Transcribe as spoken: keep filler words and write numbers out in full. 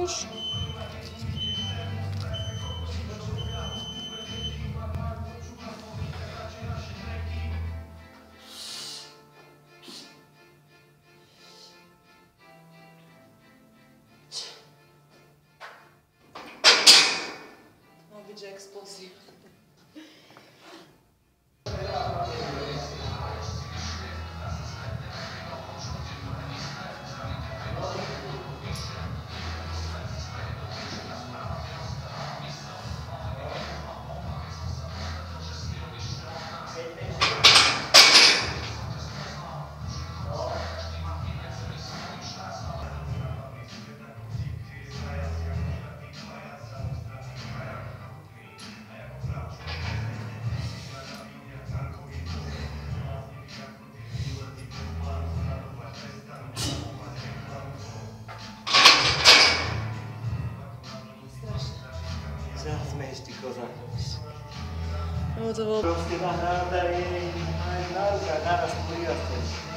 już? Ma być eksplozja. Zmieść ty koza. No to było... Proste nahrada jej, aj nauka, naraz pojazd.